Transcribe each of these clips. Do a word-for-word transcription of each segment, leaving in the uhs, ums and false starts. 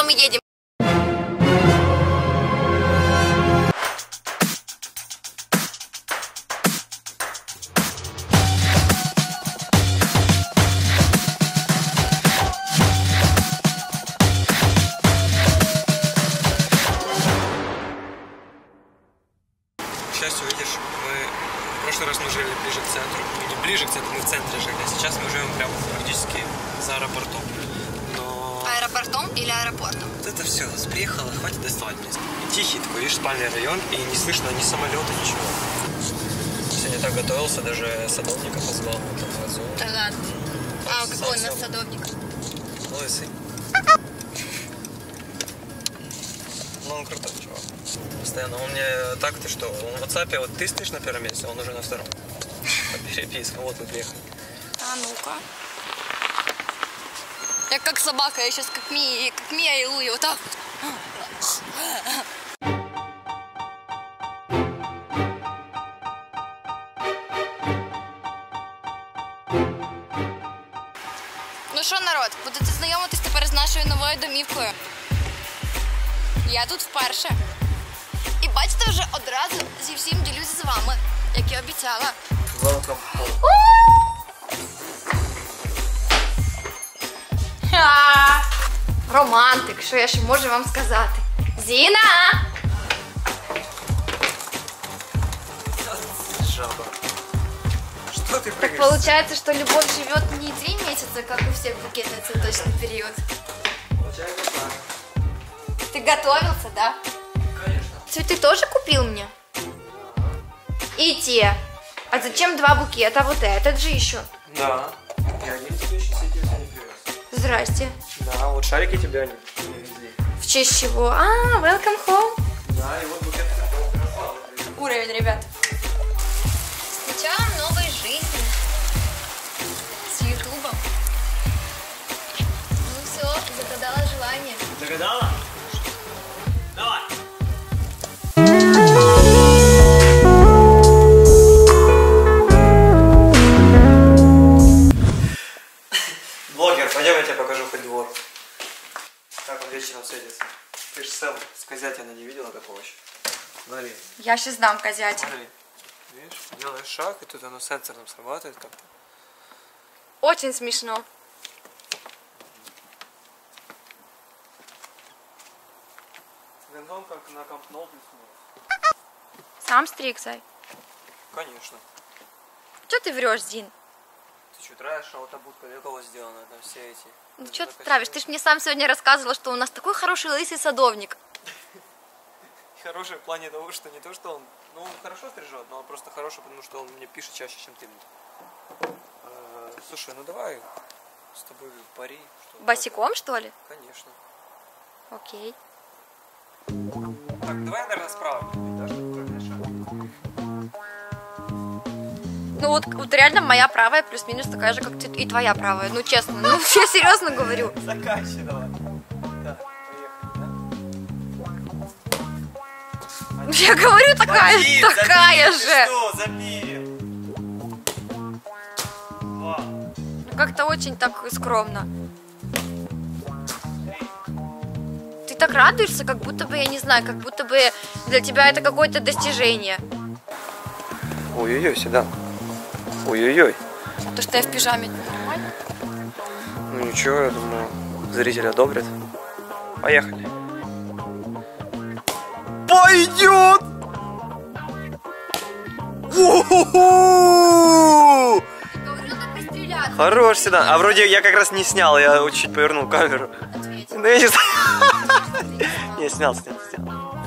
мы едем. К счастью, видишь, мы в прошлый раз мы жили ближе к центру, не ближе к центру, мы в центре жили, а сейчас мы живем прямо практически за аэропортом. Но... Аэропортом или аэропортом? Вот это все, приехала, хватит доставать меня. Тихий такой, видишь, спальный район, и не слышно ни самолета, ничего. Сегодня так готовился, даже садовника позвал. Да ладно. А какой у нас садовник? Лысый. Ну, он крутой чувак. Постоянно. Он мне так, ты что, он в WhatsApp, вот ты стоишь на первом месте, он уже на втором. По перепискам. Вот мы приехали. А ну-ка. Я как собака, я сейчас как Мия, как Мия и Луи, вот так. Ну що, народ, будете знайомитись тепер з нашою новою домівкою. Я тут вперше. І бачите, вже одразу зі всім ділюся з вами, як і обіцяла. Welcome home. Ха! Романтик, що я ще можу вам сказати? Зіна! Жаба. Что ты Так прыгаешь? получается, что любовь живет не три месяца, как у всех в букетный цветочный период. Получается так. Ты готовился, да? Конечно. Цветы тоже купил мне? И те. А зачем два букета? Вот этот же еще. Да. Я один следующий сидел, не привез. Здрасте. Да, вот шарики тебе они привезли. В честь чего? А, welcome home. Да, и вот букет цветов. Красава. Уровень, ребят. С началом новой жизни. С ютубом. Ну все, загадала желание. Загадала? Давай. Блогер, пойдем, я тебе покажу хоть двор. Как он вечером светится. Ты же сам с козятина не видела такого еще? Смотри, Я сейчас дам козятин. смотри. Видишь, делаешь шаг, и тут оно сенсором срабатывает как-то. Очень смешно. Гандон как на Камп-Ноу плюс-минус. Сам стригся. Конечно. Что ты врешь, Дин? Ты что, траешь, а вот будка для кого сделана? Там все эти... Ну что ты травишь? Ты же мне сам сегодня рассказывала, что у нас такой хороший лысый садовник. Хороший в плане того, что не то, что он... Ну, он хорошо стрижет, но он просто хороший, потому что он мне пишет чаще, чем ты мне. А, слушай, ну давай с тобой пари. Что Босиком, что ли? Конечно. Окей. Так, давай, наверное, справа. Да, чтобы правильный шаг. Ну вот, вот реально моя правая плюс-минус такая же, как ты, и твоя правая. Ну честно, ну я серьезно говорю. Заканчивай давай. Да, поехали, да? Я говорю, такая, Один, такая забей, же. Ты что, забей. Два. Как-то очень так скромно. Ты так радуешься, как будто бы, я не знаю, как будто бы для тебя это какое-то достижение. Ой-ой-ой, сюда. Ой-ой-ой. То, что я в пижаме, нормально? Ну ничего, я думаю, зрители одобрят. Поехали. Пойдет! Говорю, надо пристреляться. Хорош сюда. А вроде я как раз не снял, я чуть повернул камеру. Ответь. Ну я не знаю. Не, снял, снял, снял.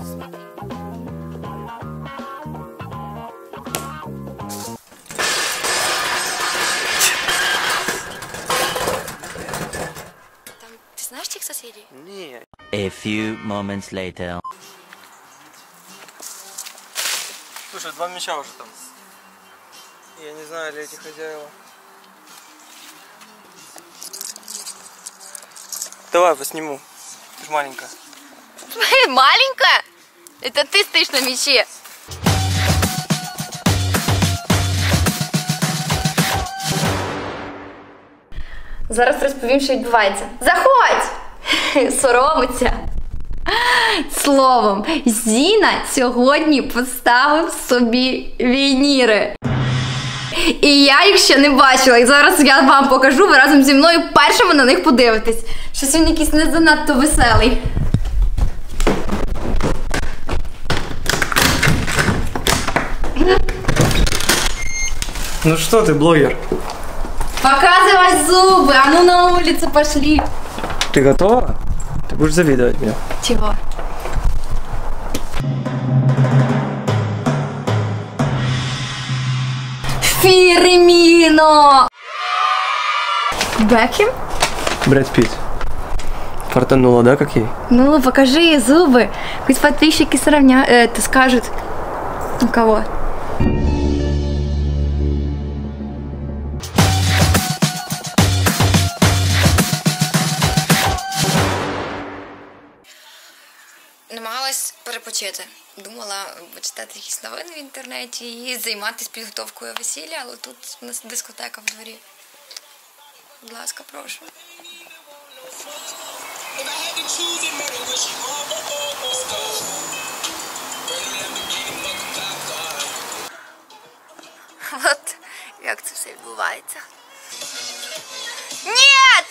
Там, ты знаешь тех соседей? Не. A few moments later. Слушай, два мяча уже там. Я не знаю, ли эти хозяева. Давай, посниму. Ты ж маленькая. Маленькая? Это ты стоишь на мяче. Зараз розповім, що відбувається. Заходь! соромиться. Словом, Зіна сьогодні поставив собі вініри. І я їх ще не бачила. І зараз я вам покажу, ви разом зі мною першими на них подивитесь. Щось він якийсь не занадто веселий. Ну что ты, блогер? Показывай зубы, а ну на улицу пошли. Ты готова? Ты будешь завидовать мне. Чего? Фирмино! Бекхем? Брэд Питт. Фартанула, да, как ей? Ну, покажи зубы. Пусть подписчики сравня... Э, это скажут. У кого? Намагалась перепочити. Думала почитати якісь новини в інтернеті і займатися підготовкою весілля, але тут у нас дискотека в дворі. Будь ласка, прошу. От як це все відбувається. Ні!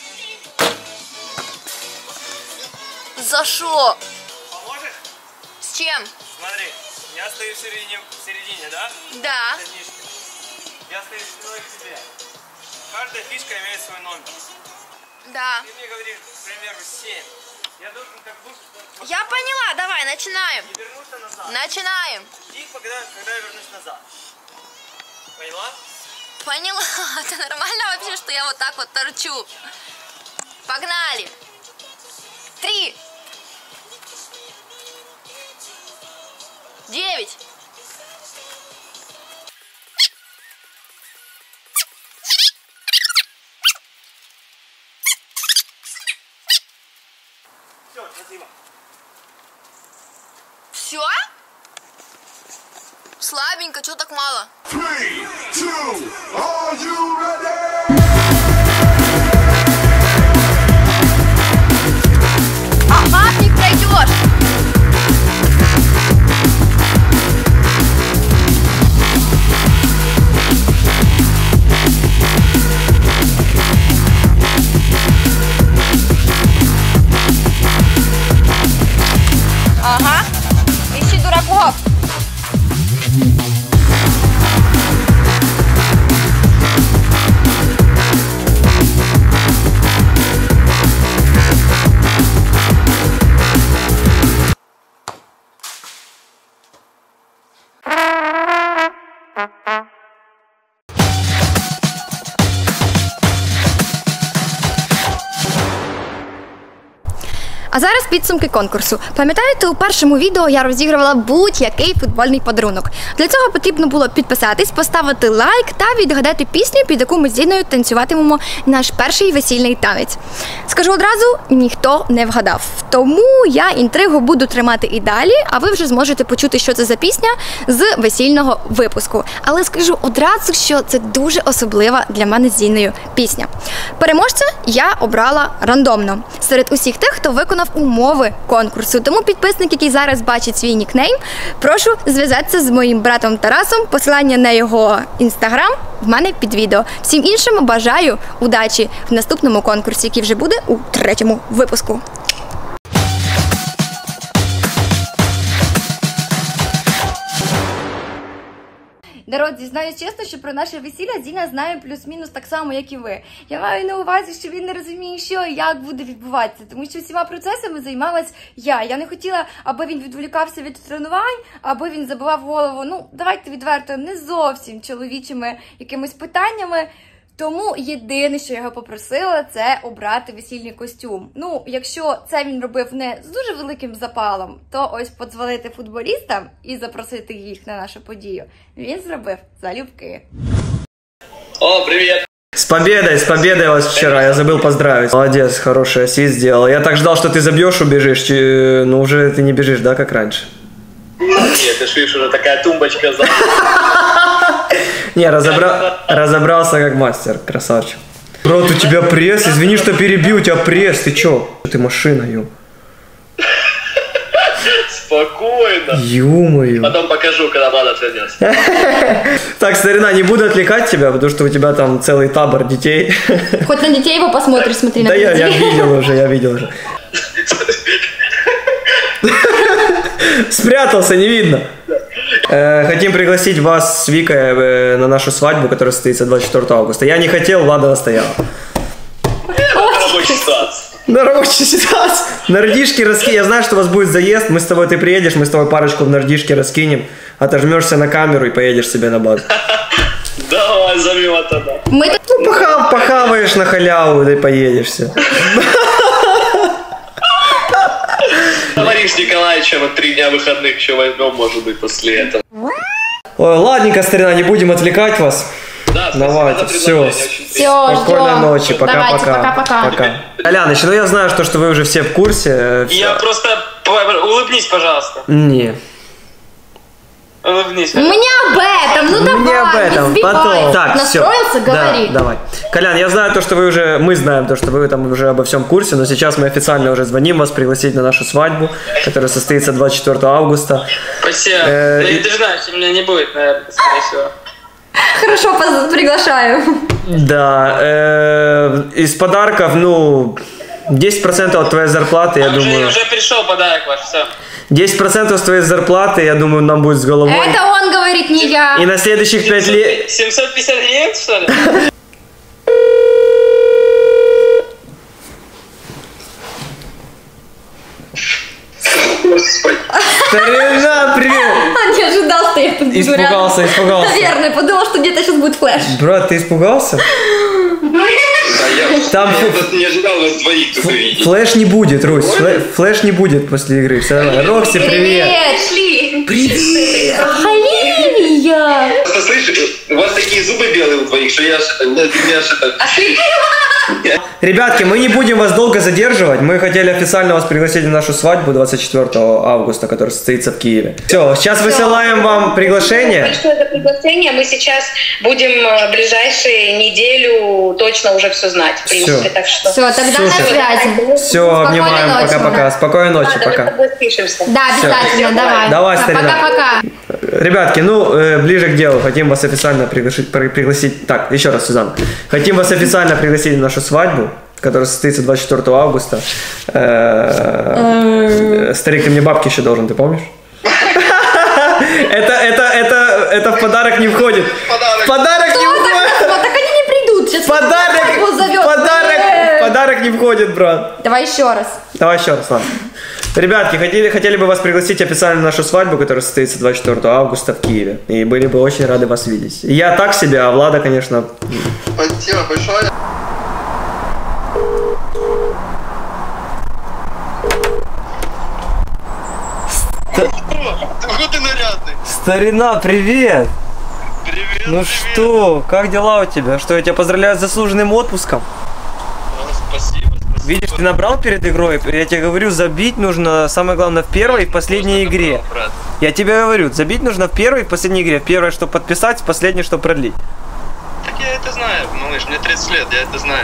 За що? Поможешь? С чем? Смотри, я стою в середине, в середине, да? Да. Я стою спиной к тебе. Каждая фишка имеет свой номер. Да. Ты мне говоришь, к примеру, семь. Я должен как будто... Я поняла, давай, начинаем. И вернуться назад. Начинаем. И когда, когда я вернусь назад. Поняла? Поняла. Это нормально вообще, что я вот так вот торчу? Погнали. Три. Девять. Все, спасибо. Все? Слабенько, чего так мало? Three, two, are you ready? Ага, не пройдешь. Ага, ищи дураков. А зараз підсумки конкурсу. Пам'ятаєте, у першому відео я розігрувала будь-який футбольний подарунок. Для цього потрібно було підписатись, поставити лайк та відгадати пісню, під яку ми з Зіною танцюватимемо наш перший весільний танець. Скажу одразу, ніхто не вгадав. Тому я інтригу буду тримати і далі, а ви вже зможете почути, що це за пісня з весільного випуску. Але скажу одразу, що це дуже особлива для мене з Зіною пісня. Переможця я обрала рандомно серед усіх тих, хто виконав умови конкурсу. Тому підписник, який зараз бачить свій нікнейм, прошу зв'язатися з моїм братом Тарасом. Посилання на його інстаграм в мене під відео. Всім іншим бажаю удачі в наступному конкурсі, який вже буде у третьому випуску. Народ, зізнаюсь чесно, що про наше весілля Зіна знає плюс-мінус так само, як і ви. Я маю на увазі, що він не розуміє, що і як буде відбуватися, тому що всіма процесами займалась я. Я не хотіла, аби він відволікався від тренувань, аби він забивав голову, ну, давайте відверто, не зовсім чоловічими якимись питаннями. Тому єдине, що я його попросила, це обрати весільний костюм. Ну, якщо це він робив не з дуже великим запалом, то ось подзвонити футболістам і запросити їх на нашу подію він зробив залюбки. О, привет! С победой, с победой вас вчера, я забыл поздравить. Молодец, хороший ассист сделал. Я так ждал, что ты забьешь, убежишь, но уже ты не бежишь, да, как раньше? Нет, ты ж видишь, уже такая тумбочка за... Не, разобра... разобрался как мастер, красавчик. Брат, у тебя пресс? Извини, что перебил, у тебя пресс. Ты чё? Ты машина, ё. Спокойно. Ё-моё. Потом покажу, когда Влад отвернется. Так, старина, не буду отвлекать тебя, потому что у тебя там целый табор детей. Хоть на детей его посмотришь, смотри на Да я, детей. я видел уже, я видел уже. Спрятался, не видно. Э, хотим пригласить вас с Викой э, на нашу свадьбу, которая состоится двадцать четвёртого августа. Я не хотел, Влада настояла. Рабочая ситуация. На рабочей ситуации. Нардишки раскинем. Я знаю, что у вас будет заезд. Мы с тобой, ты приедешь, мы с тобой парочку в нардишке раскинем. Отожмешься на камеру и поедешь себе на базу. Давай, зови его тогда. Мы тут... Ну, поха- похаваешь на халяву, да и поедешься. Говори с Николаевичем, вот три дня выходных еще возьмем, может быть, после этого. Ой, ладненько, старина, не будем отвлекать вас. Да, Давайте, все. Все, Спокойной ждем. ночи, Давайте, пока-пока. пока-пока. Пока. Коляныч, ну я знаю, что, что вы уже все в курсе. э, всё. Я просто... Улыбнись, пожалуйста. Не. Улыбнись. Мы не об этом, ну давай, Не об этом, не сбивай. потом. Так, Настроился, всё. говори. Да, давай. Колян, я знаю то, что вы уже, мы знаем то, что вы там уже обо всем курсе, но сейчас мы официально уже звоним вас пригласить на нашу свадьбу, которая состоится двадцать четвёртого августа. Спасибо. Э, Ну, и- и ты же знаешь, меня не будет, наверное, скорее всего. Хорошо, поз- приглашаю. Да, э, из подарков, ну, десять процентов от твоей зарплаты, я Уже, думаю. уже пришел подарок ваш, все. десять процентов с твоей зарплаты, я думаю, нам будет с головой. Это он говорит, не я. И на следующих пять лет... семьсот пятьдесят гривен, что ли? Старина, привет! Он не ожидал, что я тут буду Испугался, рядом. испугался. Наверное, подумал, что где-то сейчас будет флеш. Брат, ты испугался? Там фу- не ожидал вас двоих тут увидеть. флеш не будет, Русь, флэ- флеш не будет после игры, все нормально. Рокси, привет! Шли. Привет. Оливия. Просто слышишь, у вас такие зубы белые у двоих, что я аж... Я аж это... Ребятки, мы не будем вас долго задерживать. Мы хотели официально вас пригласить на нашу свадьбу двадцать четвёртого августа, которая состоится в Киеве. Все, сейчас высылаем вам приглашение. Большое за приглашение. Мы сейчас будем э, ближайшие неделю точно уже все знать, в принципе. Всё. Так что... Все, тогда на Супер. связи. Все, Спокойной обнимаем, ночи, пока-пока. да. Спокойной ночи, Ладно, мы с пока. тобой спишемся. Да, обязательно, давай. Давай, Да, старина. пока-пока. Ребятки, ну, э, ближе к делу. Хотим вас официально пригласить, при- пригласить... Так, еще раз, Сюзанна. Хотим вас официально пригласить на нашу свадьбу, которая состоится двадцать четвёртого августа. Э, Старик, ты мне бабки еще должен, ты помнишь? Это, это, это, это в подарок не входит. В подарок не Ну, так, входит. вот, так они не придут. Сейчас Подарок, свадьбу зовет. подарок, Э. подарок не входит, брат. Давай еще раз. Давай еще раз, ладно. Ребятки, хотели, хотели бы вас пригласить официально на нашу свадьбу, которая состоится двадцать четвёртого августа в Киеве. И были бы очень рады вас видеть. Я так себе, а Влада, конечно... Спасибо большое. Какой ты нарядный. Старина, привет! Привет, Ну что, как дела у тебя? Что, я тебя поздравляю с заслуженным отпуском? Спасибо, спасибо. Видишь, ты набрал перед игрой, я тебе говорю, забить нужно, самое главное, в первой и в последней игре. Брат. Я тебе говорю, забить нужно в первой и в последней игре. В первой, чтобы подписать, в последней, чтобы продлить. Так я это знаю, малыш, мне тридцать лет, я это знаю.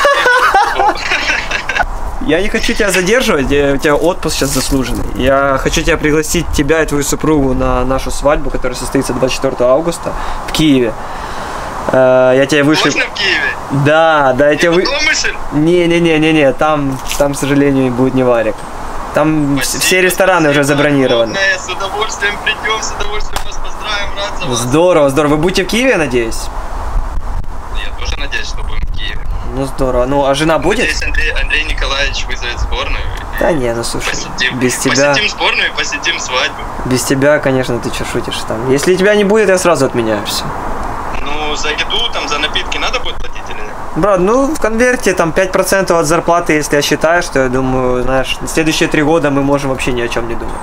Я не хочу тебя задерживать, я- у тебя отпуск сейчас заслуженный. Я хочу тебя пригласить, тебя и твою супругу, на нашу свадьбу, которая состоится двадцать четвёртого августа в Киеве. Э, Я тебя вышлю... Можно в Киеве? Да, да, я тебя вы... Домысль? Не-не-не-не-не, там, там, к сожалению, будет не варик. Там вс- все рестораны уже забронированы. Огромное, с удовольствием придем, с удовольствием вас поздравим, рад за вас. Здорово, здорово. Вы будете в Киеве, я надеюсь? Я тоже надеюсь, что будем в Киеве. Ну здорово. Ну, а жена будет? Надеюсь, Андрей, Андрей Николаевич вызовет сборную. и Да не, ну слушай, Посетим, без тебя, посетим сборную и посетим свадьбу. без тебя, конечно, ты что шутишь там. Если тебя не будет, я сразу отменяю все. Ну, за еду, там, за напитки надо будет платить или нет? Брат, ну в конверте там пять процентов от зарплаты, если я считаю, что я думаю, знаешь, на следующие три года мы можем вообще ни о чем не думать.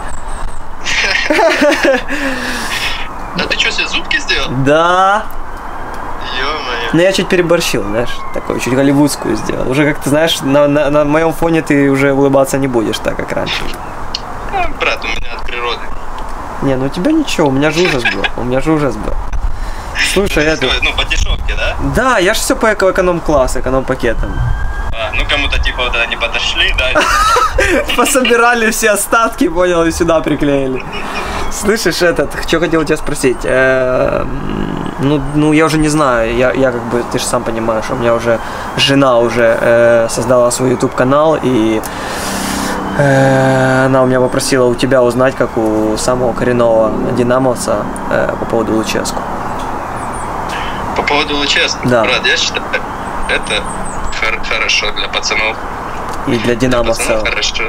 Да ты что, себе зубки сделал? Да. Ё-моё. Но я чуть переборщил, знаешь, такой, чуть голливудскую сделал. Уже как ты знаешь, на, на, на моем фоне ты уже улыбаться не будешь так, как раньше. А, брат, у меня от природы. Не, ну у тебя ничего, у меня же ужас был, у меня же ужас был. Слушай, это... Ну, по дешевке, да? Да, я ж все по эко- эконом-класс, эконом-пакетам. А, ну, кому-то типа вот они подошли, да? Пособирали все остатки, понял, и сюда приклеили. Слышишь, этот, что хотел тебя спросить? Э, ну, ну, я уже не знаю, я, я как бы, ты же сам понимаешь, у меня уже жена уже э, создала свой YouTube-канал, и э, она у меня попросила у тебя узнать, как у самого коренного динамовца э, по поводу Луческу. По поводу Луческу, Да. брат, я считаю, это хор- хорошо для пацанов. И для динамовца. Пацанов хорошо.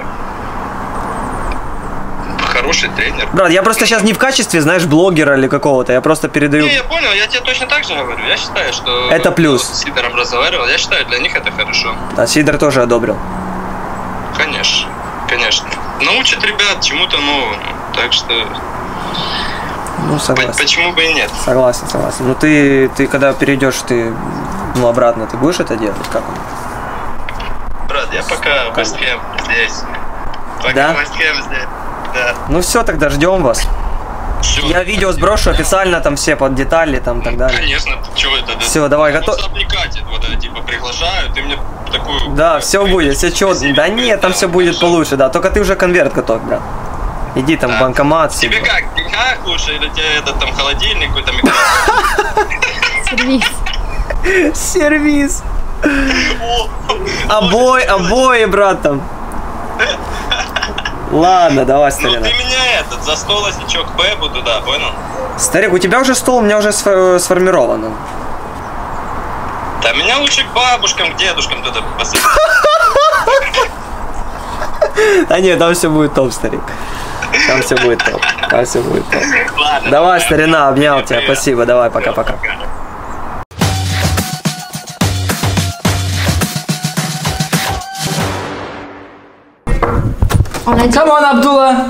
Хороший тренер. Брат, я просто сейчас не в качестве, знаешь, блогера или какого-то, я просто передаю... Не, я понял, я тебе точно так же говорю. Я считаю, что... Это плюс. С Сидором разговаривал, я считаю, для них это хорошо. А Сидор тоже одобрил. Конечно, конечно. Научат ребят чему-то новому, так что... Ну, по- согласен. почему бы и нет? Согласен, согласен. Ну ты, ты когда перейдешь, ты, ну, обратно, ты будешь это делать? Как он? Брат, я пока в Вест Хэм здесь. Пока Да? в Вест Хэм здесь. Да. Ну все, тогда ждем вас. Всё. Я видео сброшу официально, там все под детали, там так далее. Конечно, чего это? Всё, давай, готов- WhatsApp не катит, вот это типа приглашают, ты мне такую... Да, все будет, все четко. Да нет, там все будет получше, да. Только ты уже конверт готов, брат. Иди там в банкомат. все Тебе дела. как, в деньгах лучше или тебе этот там холодильник, какой-то микрофон? Сервіс. Сервис. Обои, обои, брат, там. Ладно, давай, Ну старина. ты меня этот, за столосичок Пепу туда, понял? Старик, у тебя уже стол, у меня уже сфо- сформирован. Да меня лучше к бабушкам, к дедушкам туда посадить. А нет, там все будет топ, старик. Там все будет топ. Там все будет топ. Ладно. Давай, старина, обнял тебя. Привет. Спасибо, давай, пока-пока. Come on, Abdullah.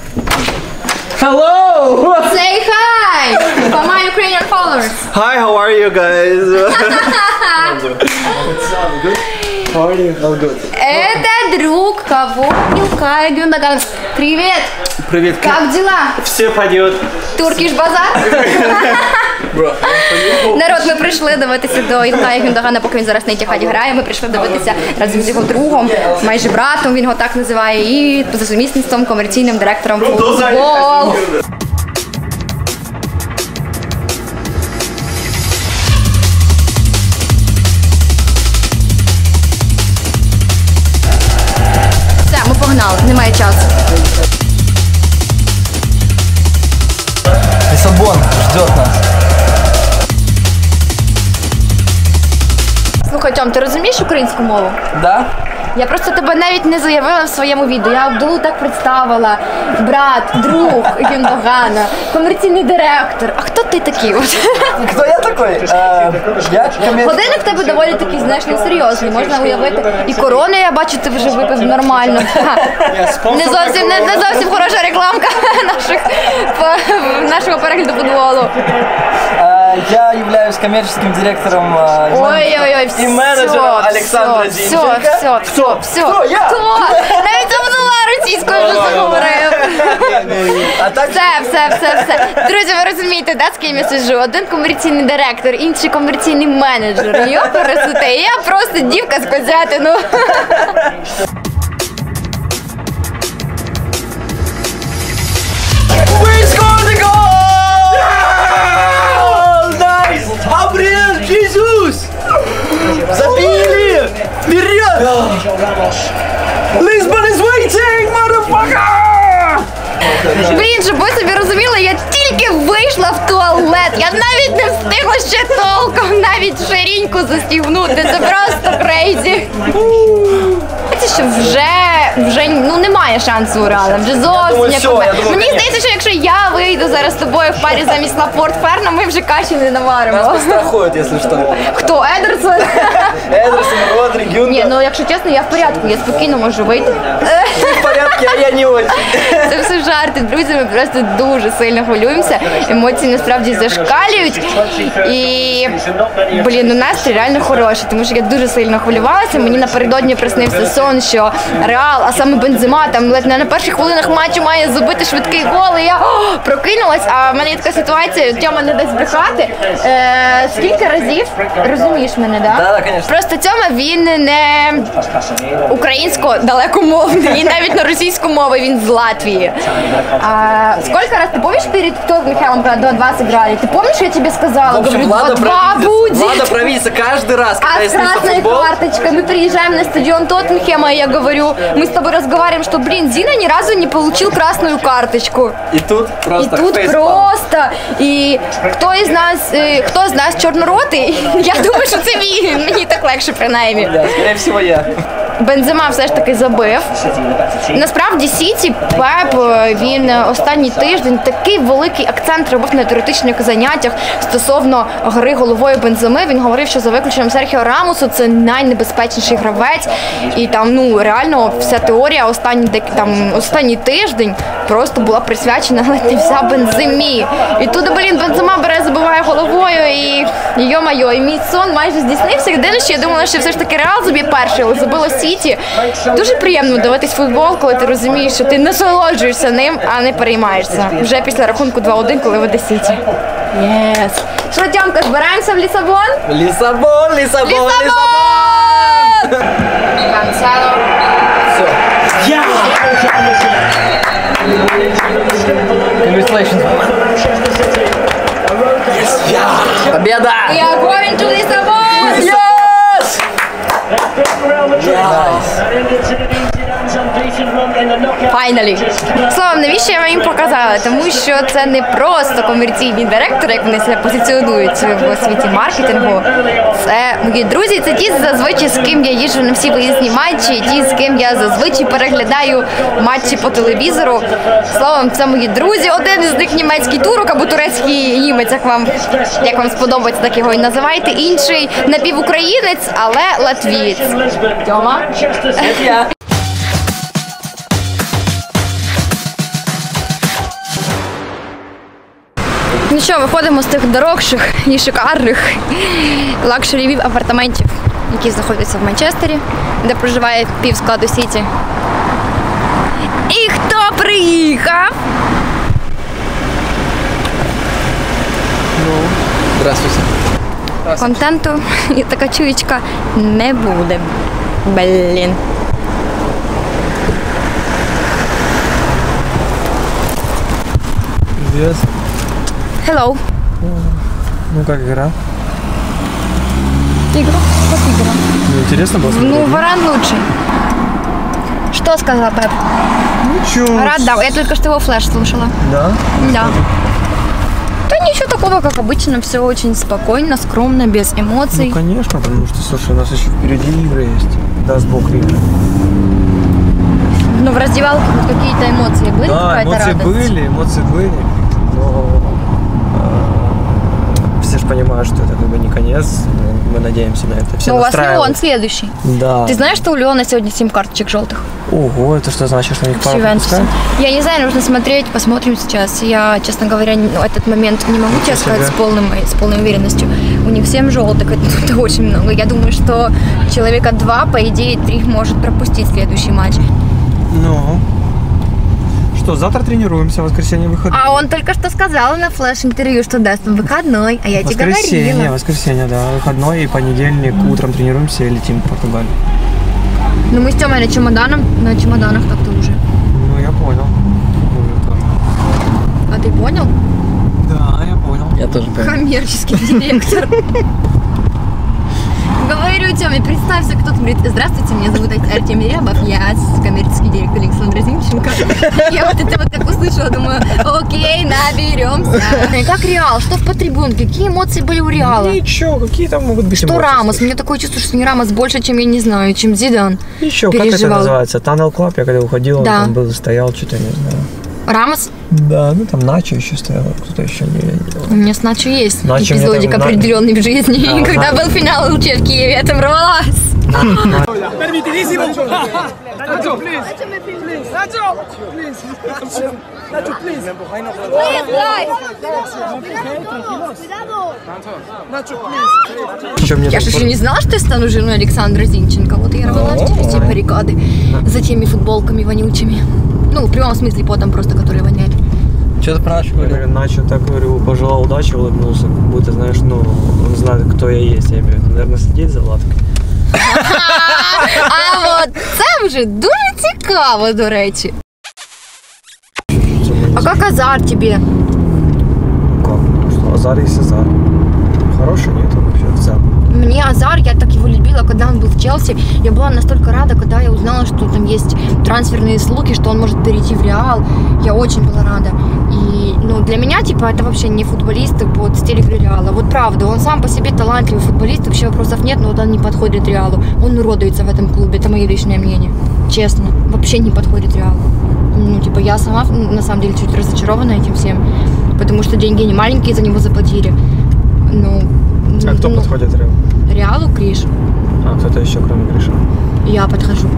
Hello. Say hi for my Ukrainian followers. Hi, how are you guys? How are you? How good? Это друг кого? Илкай Гюндаган. Привет. Привет. Как дела? Все пойдет. Туркіш базар? Народ, ми прийшли дивитися до Ілкая Гюндагана, поки він зараз на Етіхаді грає. Ми прийшли дивитися разом з його другом, майже братом, він його так називає, і за сумісництвом комерційним директором футбол. Все, ми погнали, немає часу. Лиссабон ждет нас. Слухай, Тьом, ти розумієш українську мову? Да? Я просто тебе навіть не заявила в своєму відео. Я Абдулу так представила. Брат, друг Гюндагана, комерційний директор. А хто ти такий? От? Кто я такой? Э, я коммерческий. Годинник в тебе доволі такий, знаєш, несерйозний. Можна уявити. І корону, я бачу, ти вже випив нормально. Не зовсім, не, не зовсім хороша рекламка наших, по- нашого перегляду футболу. Э, я являюсь коммерческим директором э, Ой-ой-ой, все, и менеджером Александра все, Зинченко. все, все, все. Хто? Я? Хто? Навіть Абдула російською вже заговорив. А так Все, все, все, все. Друзі, ви розумієте, да, з ким я сиджу? Один комерційний директор, інший комерційний менеджер. Йо, пересуте. І я просто дівка з козятину. we scored the goal! Nice! Gabriel Jesus! Забили! Вперед! Lisbon is waiting, motherfucker! Блін, щоб ви собі розуміли, я тільки вийшла в туалет. Я навіть не встигла ще толком навіть ширіньку застігнути. Це просто крейзі. Це що вже, вже ну, немає шансу у Реала. Вже зовсім думаю, як всьо, у мене. я думаю, Мені конечно. здається, що якщо я вийду зараз з тобою в парі замість Лапорт Ферна, ми вже каші не наваримо. Нас страхуют, если что. Хто? Едерсон? Эдерсон, Родри, Гюнда. Ні, ну якщо чесно, я в порядку, я спокійно можу вийти. В порядке, а я не очень. Це все жарти, друзі, ми просто дуже сильно хвилюємося. Емоції насправді зашкалюють. І Блін, ну настрій реально хороший, тому що я дуже сильно хвилювалася. Мені напередодні приснився сон, що Реал, а саме Бензема, там ледь не на перших хвилинах матчу має забити швидкий гол, і я о, прокинулась, а в мене є така ситуація, Тьома не дасть брехати. Е, скільки разів, розумієш мене, да? Да, да, конечно. Просто Тьома, він не українсько далекомовний, і навіть на російську мову він з Латвії. А, сколько раз, ты помнишь, перед Тоттенхэмом, когда два-два сыграли, ты помнишь, я тебе сказала, В общем, говорю, Влада два-два будет. Влада провидится каждый раз, когда А я с снится красной футбол. карточкой мы приезжаем на стадион Тоттенхэма, и я говорю, мы с тобой разговариваем, что, блин, Зина ни разу не получил красную карточку. И тут просто И тут фейспалм. просто, и кто из нас, э, кто из нас чорноротий, я думаю, що це він, мені так легше принаймні. Да, скорее всего, я. Бензема все ж таки забив. Насправді Сіті, Пеп, він останній тиждень такий великий акцент робив на теоретичних заняттях стосовно гри головою Бенземи. Він говорив, що за виключенням Серхіо Рамосу це найнебезпечніший гравець. І там, ну, реально вся теорія останній, там, останній тиждень просто була присвячена ледь не вся Бенземі. І тут, блін, Бензема бере, забиває головою і йо-майо, і мій сон майже здійснився. Єдине, що я думала, що все ж таки Реал заб'є перший, але забило Сіті. Дуже приємно дивитись футбол, коли ти розумієш, що ти насолоджуєшся ним, а не переймаєшся. Вже після рахунку два-один, коли веде Сіті. Єс. Що, Тьомка, збираємося в Лісабон? Лиссабон, Лиссабон, Лиссабон! Канцело. Все. Я! Congratulations. Yes, yeah. Победа! We are going to Lisbon! Yes! Finally. Словом, навіщо я вам їм показала? Тому що це не просто комерційні директори, як вони себе позиціонують в світі маркетингу. Це мої друзі, це ті, зазвичай, з ким я їжджу на всі виїзні матчі, ті, з ким я зазвичай переглядаю матчі по телевізору. Словом, це мої друзі. Один із них німецький турок або турецький німець, як вам, як вам сподобається, так його і називайте. Інший напівукраїнець, але латвієць. Тьома? Я. Ну що, виходимо з тих дорогших і шикарних лакшері апартаментів, які знаходяться в Манчестері, де проживає пів складу Сіті. І хто приїхав? Здравствуйте. Контенту, і така чуєчка, не буде. Блін. Привет. Hello. Ну как игра? Игра? Как игра? Ну, интересно было смотреть? Ну, Варан лучший. Что сказал Пеп? Ничего. Рад дал. Я только что его флеш слушала. Да? Да. Да ничего такого, как обычно, все очень спокойно, скромно, без эмоций. Ну, конечно, потому что, слушай, у нас еще впереди игры есть. Даст Бог игры. Но в раздевалке хоть какие-то эмоции были? Да, Какая-то эмоции радость? были, эмоции были. Но э, все же понимают, что это как бы не конец. Мы надеемся на это. Все Но у вас настраивают. Леон следующий. Да. Ты знаешь, что у Леона сегодня семь карточек желтых? Ого, это что значит, что у них С пара Ювентусом. пропускает? Я не знаю, нужно смотреть, посмотрим сейчас. Я, честно говоря, ну, этот момент не могу тебе сказать с, полным, с полной уверенностью. У них семь желтых, это, это очень много. Я думаю, что человека два, по идее, три может пропустить следующий матч. Ну. Что, завтра тренируемся, в воскресенье выходной. А он только что сказал на флеш-интервью, что даст он выходной, а я тебе Воскресенье, говорила. воскресенье, да. Выходной и понедельник утром тренируемся и летим в Португалию. Ну мы с Тёмой на чемоданом, на чемоданах так-то уже. Ну, я понял. Уже тоже. А ты понял? Да, я понял. Я тоже понял. Коммерческий директор. Говорю, Тёме, представься, кто-то говорит: здравствуйте, меня зовут Артемий Рябов, я коммерческий директор Александра Зинченко. Я вот это вот так услышала, думаю, окей, наберемся. Как Реал? Что в Потрибунке? Какие эмоции были у Реала? Ничего, какие там могут быть Что эмоции, Рамос? слушай? У меня такое чувство, что не Рамос больше, чем я не знаю, чем Зидан. Ничего, как это переживал. называется? Tunnel Club, я когда уходил, Да. он там был, стоял, что-то не знаю. Рамос? Да, ну там Начо еще стоял, кто-то еще не видел. У меня с Начо есть Начо мне эпизодик там- определенный в жизни. Да, Когда да. был финал ЛЧ в Киеве, я там рвалась. Nacho, please. Nacho, please. Nacho, please. Nacho, please. Я же еще не знала, что я стану женой Александра Зинченко. Вот я рвалась через эти баррикады за теми футболками вонючими. Ну, в прямом смысле потом просто, которые воняют. Что ты про Начо говорил? Начо так говорю, пожелал удачи, улыбнулся, как будто, знаешь, ну, он знает, кто я есть, я имею в виду, наверное, следить за Владкой. А от це вже дуже цікаво, до речі. А как Азар тебе? Как? Что, Азар есть Азар. Хороший, нет, он вообще в целом. Мне Азар, я так его любила, когда он был в Челси. Я была настолько рада, когда я узнала, что там есть трансферные слухи, что он может перейти в Реал. Я очень была рада. И, ну, для меня, типа, это вообще не футболист под стиль игры Реала. Вот правда, он сам по себе талантливый футболист, вообще вопросов нет, но вот он не подходит Реалу. Он уродуется в этом клубе, это мое личное мнение. Честно, вообще не подходит Реалу. Ну, типа, я сама, на самом деле, чуть разочарована этим всем, потому что деньги не маленькие за него заплатили. Ну, а кто ну, подходит Реалу? Реалу Криш. А кто-то еще, кроме Гриша? Я подхожу.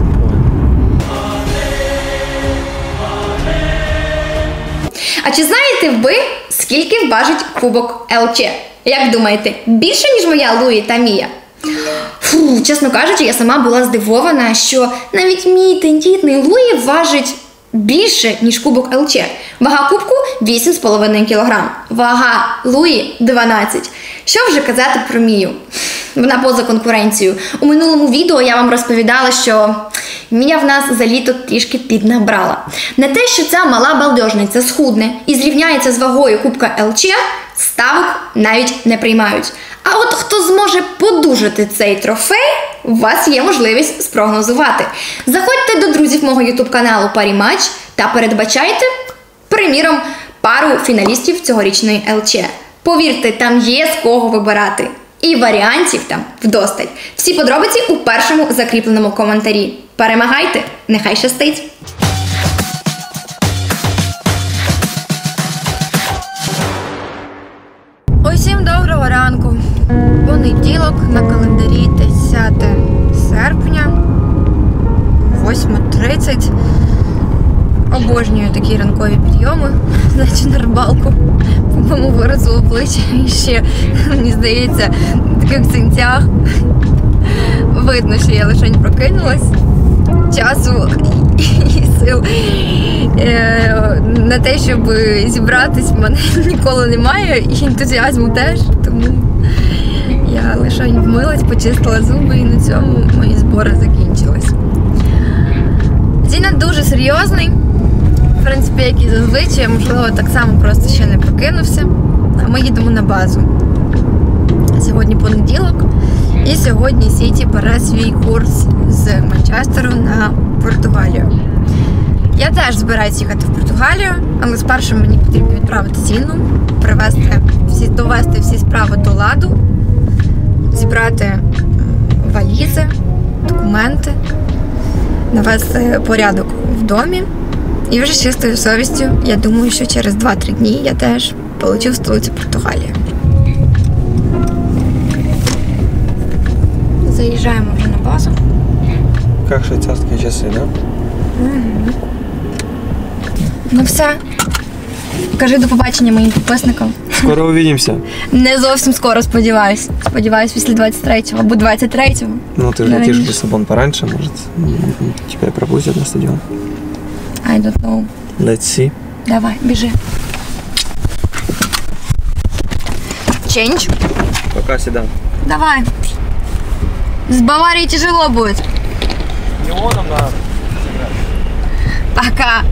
А чи знаєте ви, скільки важить кубок ел че? Як думаєте, більше, ніж моя Луї та Мія? Фу, чесно кажучи, я сама була здивована, що навіть мій тендітний Луї важить більше, ніж кубок ел че. Вага кубку вісім з половиною кілограм. Вага Луї дванадцять. Що вже казати про Мію? Вона поза конкуренцією. У минулому відео я вам розповідала, що Мія в нас за літо трішки піднабрала. Не те, що ця мала балдежниця схудне і зрівняється з вагою кубка ел че, ставок навіть не приймають. А от хто зможе подужати цей трофей, у вас є можливість спрогнозувати. Заходьте до друзів мого ютуб-каналу Паріматч та передбачайте, приміром, пару фіналістів цьогорічної ел че. Повірте, там є з кого вибирати. І варіантів там вдосталь. Всі подробиці у першому закріпленому коментарі. Перемагайте, нехай щастить! Усім доброго ранку. Понеділок, на календарі десяте серпня, восьма тридцять. Обожнюю такі ранкові підйоми, значить на рибалку. По-моєму, виразу обличчя і ще, мені здається, в таких синцях. Видно, що я лише прокинулась. Часу і сил е, на те, щоб зібратись, в мене ніколи немає, і ентузіазму теж, тому я лише вмилась, почистила зуби, і на цьому мої збори закінчились. День дуже серйозний, в принципі, як і зазвичай, можливо, так само просто ще не прокинувся, а ми їдемо на базу. Сьогодні понеділок, і сьогодні Сіті бере свій курс з Манчестеру на Португалію. Я теж збираюся їхати в Португалію, але спершу мені потрібно відправити ціну, привезти всі, довести всі справи до ладу, зібрати валізи, документи, навести порядок в домі. І вже з чистою совістю, я думаю, що через два-три дні я теж полечу в столицю Португалії. Заїжджаємо вже на базу. Как швейцарские часы, да? Угу. Ну все. Кажи до побачення моїм підписникам. Скоро увидимся. Не зовсім скоро, сподіваюсь. Сподіваюсь, після двадцять третього або двадцять третього. Ну, ты же летишь в Лиссабон пораньше, может, тебя и пропустят на стадион. I don't know. Let's see. Давай, біжи. Change. Пока, седан. Давай. С Баварией тяжело будет. Неоном надо. Пока.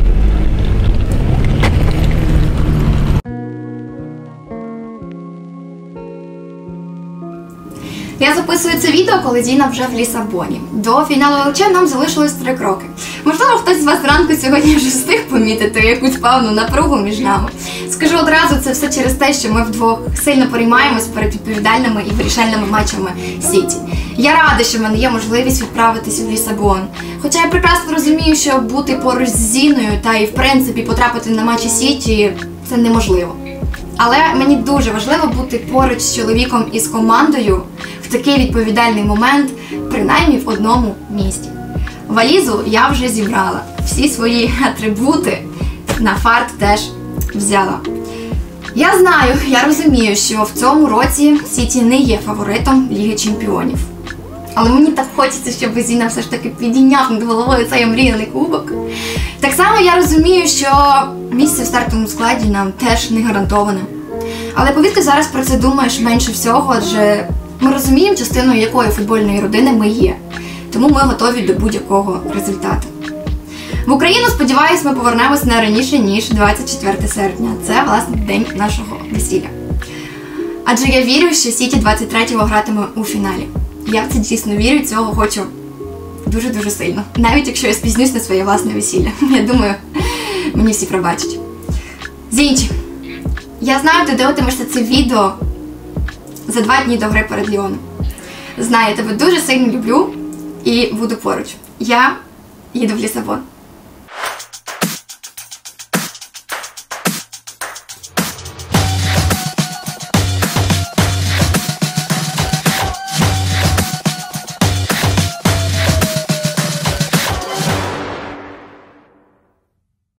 Я записую це відео, коли Діна вже в Лісабоні. До фіналу ел че нам залишилось три кроки. Можливо, хтось з вас зранку сьогодні вже встиг помітити якусь певну напругу між нами. Скажу одразу, це все через те, що ми вдвох сильно переймаємось перед відповідальними і вирішальними матчами Сіті. Я рада, що в мене є можливість відправитись в Лісабон. Хоча я прекрасно розумію, що бути поруч з Зіною та і в принципі потрапити на матчі Сіті – це неможливо. Але мені дуже важливо бути поруч з чоловіком і з командою в такий відповідальний момент, принаймні в одному місті. Валізу я вже зібрала. Всі свої атрибути на фарт теж взяла. Я знаю, я розумію, що в цьому році Сіті не є фаворитом Ліги Чемпіонів. Але мені так хочеться, щоб Зіна все ж таки підійняв над головою цей омріяний кубок. Так само я розумію, що місце в стартовому складі нам теж не гарантоване. Але повірте, зараз про це думаєш менше всього, адже ми розуміємо, частиною якої футбольної родини ми є. Тому ми готові до будь-якого результату. В Україну, сподіваюсь, ми повернемось не раніше, ніж двадцять четверте серпня. Це, власне, день нашого весілля. Адже я вірю, що Сіті двадцять третього гратиме у фіналі. Я в це дійсно вірю, цього хочу дуже-дуже сильно. Навіть якщо я спізнюсь на своє власне весілля. Я думаю, мені всі пробачать. Зінчі, я знаю, ти дивитимешся це відео за два дні до гри перед Ліоном. Знаю, я тебе дуже сильно люблю і буду поруч. Я їду в Лісабон.